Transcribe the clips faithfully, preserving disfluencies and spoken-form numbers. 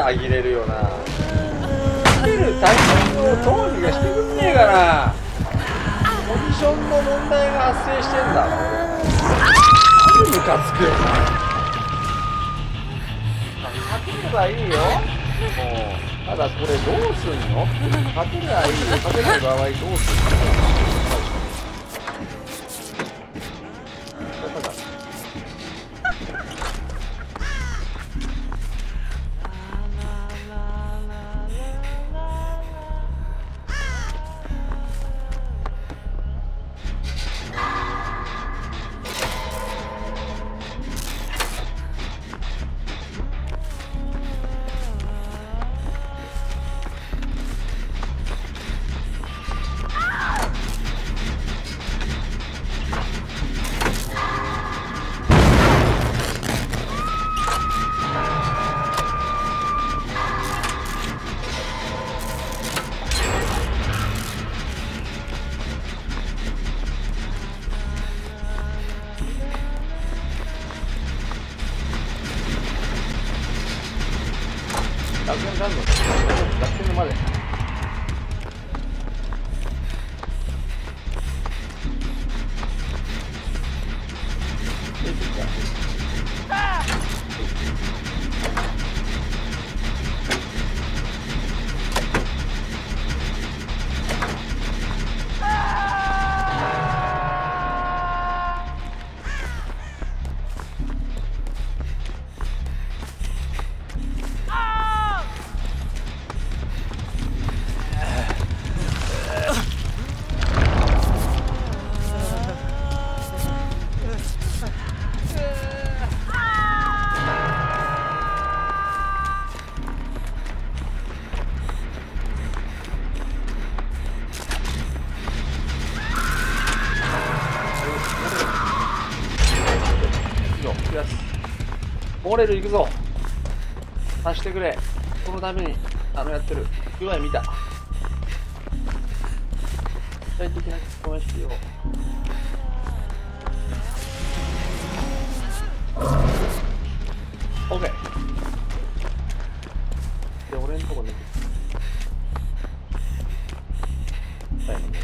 あぎれるよな。勝てるタイミングをどうにかしてくんねえかな。ポジションの問題が発生してんだ。何ムカつくよな。勝てればいいよ。もうただこれどうすんの？勝てりゃいいよ。勝てない場合どうすんの？楽天ランド楽天のまで出てきた。モレル行くぞ。貸してくれ。このためにあのやってる具合見た。具体的な質問してよ。オッケー。で俺のとこね。はいね。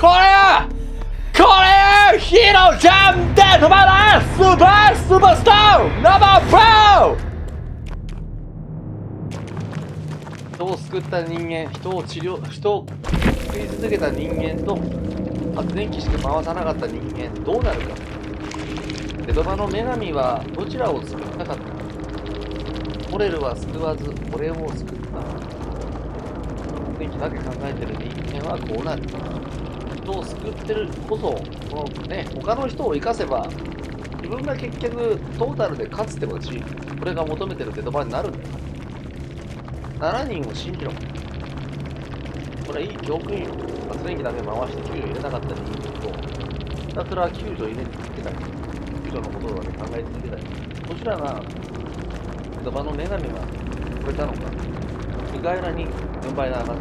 これよこれよヒーロージャンデッドバイスーパースーパースターナンバーフォー。人を救った人間、人を治療、人を救い続けた人間と発電機しか回さなかった人間、どうなるか。デドバの女神はどちらを救いたかったか。モレルは救わず俺を救った。発電機だけ考えてる人間はこうなる。人を救ってるこそ、このね、他の人を生かせば自分が結局トータルで勝つってことだし、これが求めてるデドバになるんだよ。ななにんを信じろ。これはいい教訓よ。発電機だけ回して救助入れなかった人間と、ひたすら救助入れ続けたり、救助のことだけ考え続けたり、どちらがデドバの女神が超えたのか、意外なによんばいが上がった。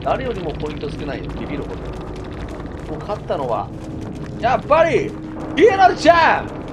誰よりもポイント少ないよ、ビビるほど。もう勝ったのは、やっぱり、ヒーローちゃん